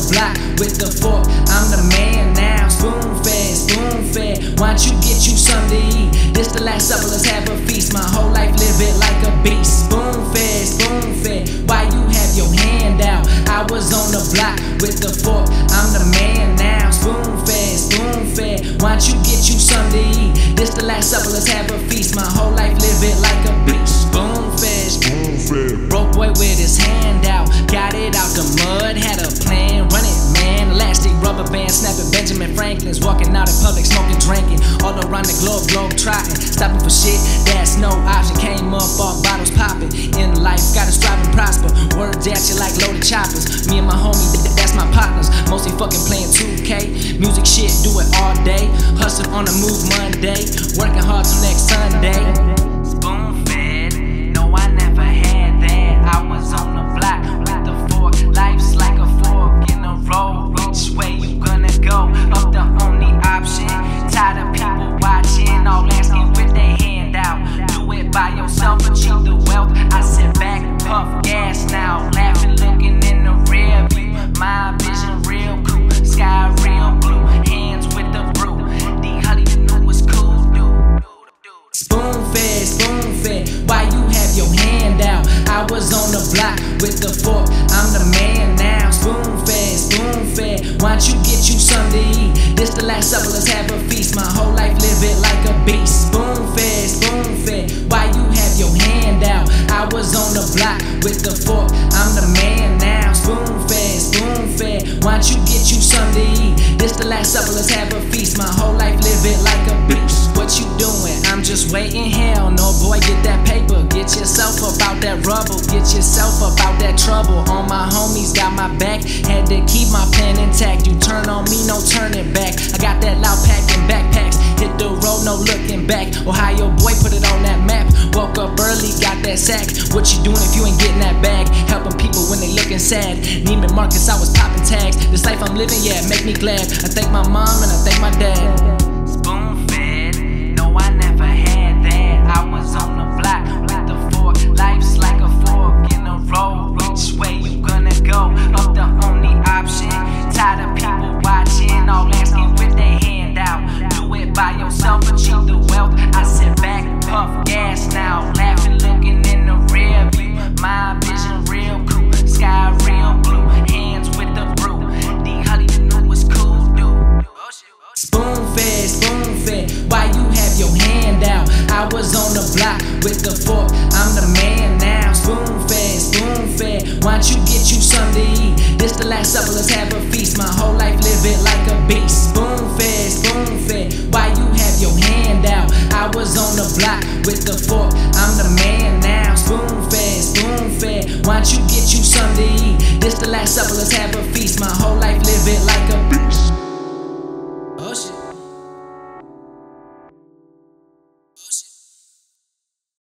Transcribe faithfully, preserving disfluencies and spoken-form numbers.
block with the fork. I'm the man now, spoon fed, spoon fed. Why don't you get you something to eat? This the last supper, let's have a feast. My whole life live it like a beast. Spoon fed, spoon fed. Why you have your hand out? I was on the block with the fork. I'm the man now, spoon fed, spoon fed. Why don't you get you something to eat? This the last supper, let's have a feast. My whole life live it like a beast. Spoon fed, spoon fed. Broke boy with his hand out, got it out the mud, had a plan, run it man. Elastic rubber band, snapping Benjamin Franklin's, walking out in public, smoking, drinking, all around the globe, globe trotting, stopping for shit, that's no option. Came up, bought bottles popping, in life, gotta strive and prosper. Words at you like loaded choppers. Me and my homie, that's my partners, mostly fucking playing two K. Music shit, do it all day, hustle on the move Monday, working hard till next Sunday. Spoon fed, no I never had that. I was on the block with the fork. Life's like a fork in a road. Which way you gonna go? Up the only option. Tired of people watching, all asking with their hand out. Do it by yourself, achieve the wealth. I sit back, puff gas now, laughing, looking in the rear view. My vision real cool, sky real blue, hands with the brew. D Hully, you know it's cool, dude. Spoon fed, spoon fed. Why you have your hand out? I was on the block with the fork. I'm the man now, spoon fed, spoon fed. Why don't you get you something to eat? This the last supper, let's have a feast. My whole life live it like a beast. Spoon fed, spoon fed. Why you have your hand out? I was on the block with the fork. I'm the man now, spoon fed, spoon fed. Why don't you get you something to eat? This the last supper, let's have a feast. My whole life live it like a beast. What you doing? I'm just waiting. Hell no, boy, get that paper. Get yourself about that rubble. Get yourself about that trouble. All my homies got my back. Had to keep my plan intact. You turn on me, no turning back. I got that loud pack and backpacks. Hit the road, no looking back. Ohio boy, put it on that map. Woke up early, got that sack. What you doing if you ain't getting that bag? Helping people when they looking sad. Neiman Marcus, I was popping tags. This life I'm living, yeah, make me glad. I thank my mom and I thank my dad. Spoon fed, no I never had that. I was on the block with the fork. Life's like a fork in a road. Which way you gonna go? Up the only option. Tired of people watching, all asking with their hand out. Do it by yourself, achieve the wealth. I sit back, puff gas now, laughing, looking in the rear view. My vision real cool, sky real blue, hands with the brew. D Hully, you know it's cool, dude. Spoon fed, spoon fed. Why you have your hand out? I was on the block with the fork. I'm the man now, spoon fed, spoon fed. Why don't you get you something to eat? This the last supper, let's have a feast. My whole life live it like a beast. Spoon fed, spoon fed. Why you have your hand out? I was on the block with the fork. I'm the man now, spoon fed, spoon fed. Why don't you get you something to eat? This the last supper, let's have a feast. My whole life live it like a beast.